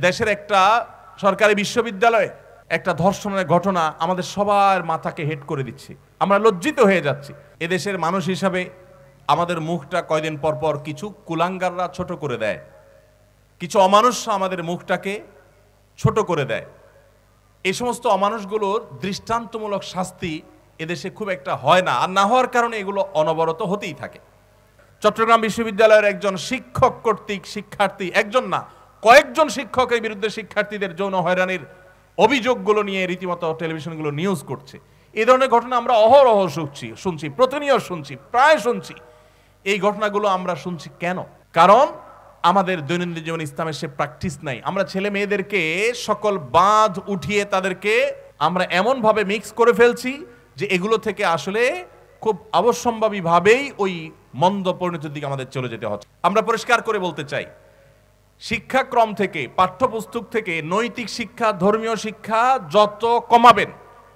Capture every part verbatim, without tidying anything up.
দেশের একটা সরকারি বিশ্ববিদ্যালয়ে একটা ধর্ষণের ঘটনা আমাদের সবার মাথাকে হেট করে দিচ্ছে। আমরা লজ্জিত হয়ে যাচ্ছি। এদেশের মানুষ হিসাবে আমাদের মুখটা কয়দিন পর পর কিছু কুলাঙ্গাররা ছোট করে দেয়, কিছু অমানুষ আমাদের মুখটাকে ছোট করে দেয়। এই সমস্ত অমানুষগুলোর দৃষ্টান্তমূলক শাস্তি এদেশে খুব একটা হয় না, আর না হওয়ার কারণে এগুলো অনবরত হতেই থাকে। চট্টগ্রাম বিশ্ববিদ্যালয়ের একজন শিক্ষক কর্তৃক শিক্ষার্থী, একজন না কয়েকজন শিক্ষকের বিরুদ্ধে শিক্ষার্থীদের যৌন হয়রানির অভিযোগগুলো নিয়ে রীতিমতো টেলিভিশনগুলো নিউজ করছে। এই ধরনের ঘটনা আমরা অহরহ শুনছি শুনছি প্রতিনিয়ত শুনছি, প্রায় শুনছি। এই ঘটনাগুলো আমরা শুনছি কেন? কারণ আমাদের দৈনন্দিন জীবন ইসলামের সে প্র্যাকটিস নাই। আমরা ছেলে মেয়েদেরকে সকল বাঁধ উঠিয়ে তাদেরকে আমরা এমনভাবে মিক্স করে ফেলছি যে এগুলো থেকে আসলে খুব অবশ্যম্ভাবীভাবেই ওই মন্দ পরিণতির দিকে আমাদের চলে যেতে হচ্ছে। আমরা পরিষ্কার করে বলতে চাই, শিক্ষাক্রম থেকে, পাঠ্যপুস্তক থেকে নৈতিক শিক্ষা, ধর্মীয় শিক্ষা যত কমাবেন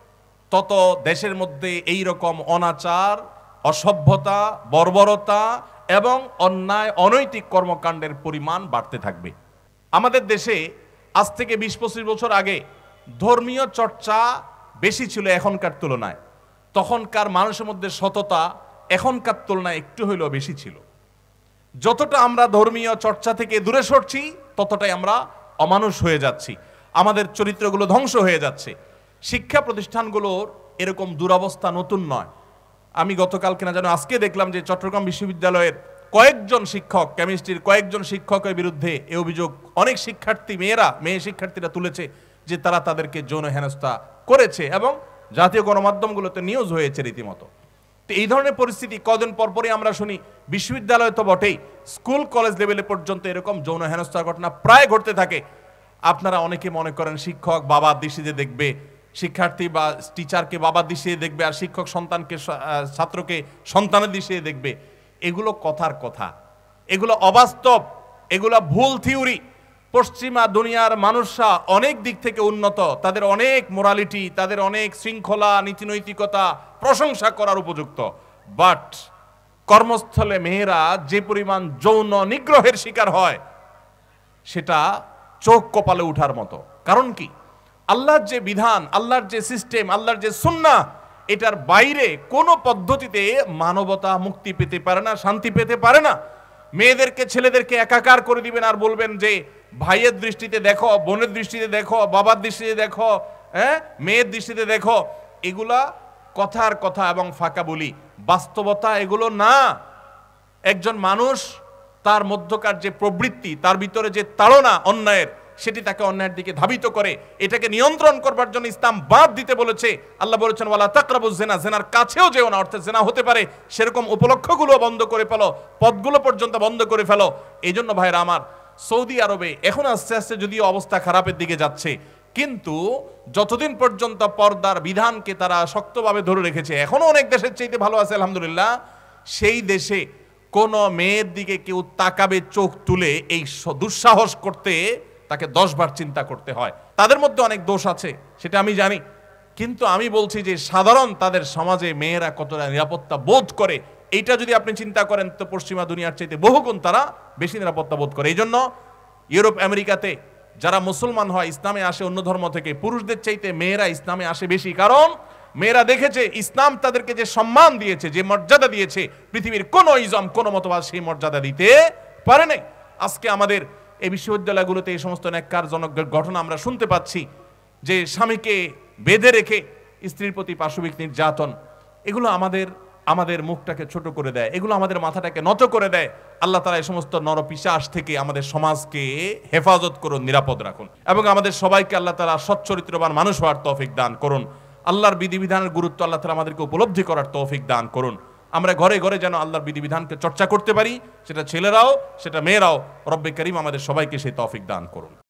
তত দেশের মধ্যে এই রকম অনাচার, অসভ্যতা, বর্বরতা এবং অন্যায় অনৈতিক কর্মকাণ্ডের পরিমাণ বাড়তে থাকবে। আমাদের দেশে আজ থেকে বিশ পঁচিশ বছর আগে ধর্মীয় চর্চা বেশি ছিল এখনকার তুলনায়। তখনকার মানুষের মধ্যে সততা এখনকার তুলনায় একটু হইলেও বেশি ছিল। যতটা আমরা ধর্মীয় চর্চা থেকে দূরে সরছি ততটাই আমরা অমানুষ হয়ে যাচ্ছি, আমাদের চরিত্রগুলো ধ্বংস হয়ে যাচ্ছে। শিক্ষা প্রতিষ্ঠানগুলোর এরকম দুরবস্থা নতুন নয়। আমি গতকাল কিনা যেন আজকে দেখলাম যে চট্টগ্রাম বিশ্ববিদ্যালয়ের কয়েকজন শিক্ষক, কেমিস্ট্রির কয়েকজন শিক্ষকের বিরুদ্ধে এই অভিযোগ অনেক শিক্ষার্থী মেয়েরা মেয়ে শিক্ষার্থীরা তুলেছে যে তারা তাদেরকে যৌন হেনস্থা করেছে এবং জাতীয় গণমাধ্যমগুলোতে নিউজ হয়েছে রীতিমতো। তো এই ধরনের পরিস্থিতি কদিন পরপরই আমরা শুনি। বিশ্ববিদ্যালয় তো বটেই, স্কুল কলেজ লেভেলে পর্যন্ত এরকম যৌন হেনস্থার ঘটনা প্রায় ঘটতে থাকে। আপনারা অনেকে মনে করেন শিক্ষক বাবার দৃষ্টিতে দেখবে, শিক্ষার্থী বা টিচারকে বাবার দৃষ্টিতে দেখবে, আর শিক্ষক সন্তানকে ছাত্রকে সন্তানের দৃষ্টিতে দেখবে। এগুলো কথার কথা, এগুলো অবাস্তব, এগুলো ভুল থিওরি। পশ্চিমা দুনিয়ার মানুষরা অনেক দিক থেকে উন্নত, তাদের অনেক মোরালিটি, তাদের অনেক শৃঙ্খলা, নীতিনৈতিকতা প্রশংসা করার উপযুক্ত। বাট কর্মস্থলে মেয়েরা যে পরিমাণ যৌন নিগ্রহের শিকার হয় সেটা চোখ কপালে উঠার মতো। কারণ কি? আল্লাহর যে বিধান, আল্লাহর যে সিস্টেম, আল্লাহর যে সুন্নাহ, এটার বাইরে কোনো পদ্ধতিতে মানবতা মুক্তি পেতে পারে না, শান্তি পেতে পারে না। মেয়েদেরকে ছেলেদেরকে একাকার করে দিবেন আর বলবেন যে ভাইয়ের দৃষ্টিতে দেখো, বোনের দৃষ্টিতে দেখো, বাবার দৃষ্টিতে দেখো, হ্যাঁ মেয়ের দৃষ্টিতে দেখো। এগুলা কথার কথা এবং ফাঁকা বলি, বাস্তবতা এগুলো না। একজন মানুষ তার মধ্যকার যে প্রবৃত্তি, তার ভিতরে যে তাড়না অন্যায়ের, সেটি তাকে অন্যায়ের দিকে ধাবিত করে। এটাকে নিয়ন্ত্রণ করবার জন্য ইসলাম বাদ দিতে বলেছে। আল্লাহ বলেছেন ওয়ালা তাকরাবুজ জিনা, জিনার কাছেও যেও না, অর্থাৎ জিনা হতে পারে সেরকম উপলক্ষগুলো বন্ধ করে ফেলো, পথগুলো পর্যন্ত বন্ধ করে ফেলো। এই জন্য ভাইরা আমার, সৌদি আরবে এখন আস্তে আস্তে যদিও অবস্থা খারাপের দিকে যাচ্ছে, কিন্তু যতদিন পর্যন্ত পর্দার বিধানকে তারা শক্তভাবে ধরে রেখেছে, এখনো অনেক দেশের চাইতে ভালো আছে আলহামদুলিল্লাহ, সেই দেশে কোন মেয়ের দিকে কেউ তাকাবে চোখ তুলে এই দুঃসাহস করতে তাকে দশ বার চিন্তা করতে হয়। তাদের মধ্যে অনেক দোষ আছে সেটা আমি জানি, কিন্তু আমি বলছি যে সাধারণ তাদের সমাজে মেয়েরা কতটা নিরাপত্তা বোধ করে, এইটা যদি আপনি চিন্তা করেন তো পশ্চিমা দুনিয়ার চাইতে বহুগুণ তারা বেশি নিরাপত্তা বোধ করে। এই জন্য ইউরোপ আমেরিকাতে যারা মুসলমান হয়, ইসলামে আসে অন্য ধর্ম থেকে, পুরুষদের চাইতে মেয়েরা ইসলামে আসে বেশি। কারণ মেয়েরা দেখেছে ইসলাম তাদেরকে যে সম্মান দিয়েছে, যে মর্যাদা দিয়েছে, পৃথিবীর কোনো ইজম, কোনো মতবাদ সেই মর্যাদা দিতে পারে নাই। আজকে আমাদের এই বিশ্ববিদ্যালয়গুলোতে এই সমস্ত ন্যাক্কারজনক ঘটনা আমরা শুনতে পাচ্ছি, যে স্বামীকে বেঁধে রেখে স্ত্রীর প্রতি পাশবিক নির্যাতন। এগুলো আমাদের আমাদের মুখটাকে ছোট করে দেয়, এগুলো আমাদের মাথাটাকে নত করে দেয়। আল্লাহ তাআলা এই সমস্ত নরপিশাচ থেকে আমাদের সমাজকে হেফাজত করুন, নিরাপদ রাখুন, এবং আমাদের সবাইকে আল্লাহ তাআলা সচ্চরিত্রবান মানুষ হওয়ার তৌফিক দান করুন। আল্লাহর বিধিবিধানের গুরুত্ব আল্লাহ তাআলা আমাদেরকে উপলব্ধি করার তৌফিক দান করুন। আমরা ঘরে ঘরে যেন আল্লাহর বিধিবিধানকে চর্চা করতে পারি, সেটা ছেলেরাও সেটা মেয়েরাও। রব্বে করিম আমাদের সবাইকে সেই তৌফিক দান করুন।